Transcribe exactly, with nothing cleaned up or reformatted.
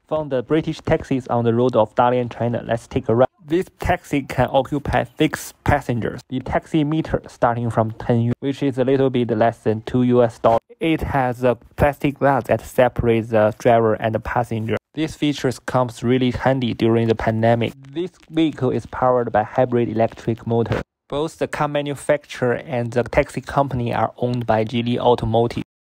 From the British taxis on the road of Dalian, China, let's take a ride. This taxi can occupy six passengers. The taxi meter starting from ten yuan, which is a little bit less than two U S dollars. It has a plastic glass that separates the driver and the passenger. These features comes really handy during the pandemic. This vehicle is powered by hybrid electric motor. Both the car manufacturer and the taxi company are owned by GEELY Automotive.